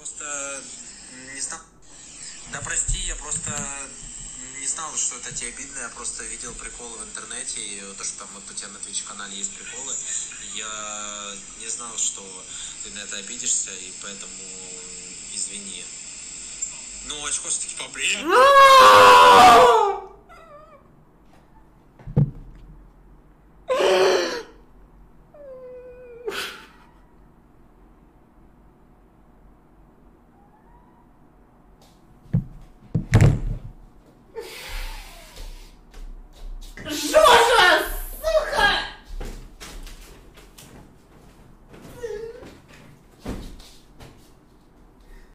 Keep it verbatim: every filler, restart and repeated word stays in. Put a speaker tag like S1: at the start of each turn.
S1: Просто не знал. Да прости, я просто не знал, что это тебе обидно. Я просто видел приколы в интернете, и то, что там вот у тебя на Twitch-канале есть приколы. Я не знал, что ты на это обидишься, и поэтому извини. Ну, очко все-таки побрили.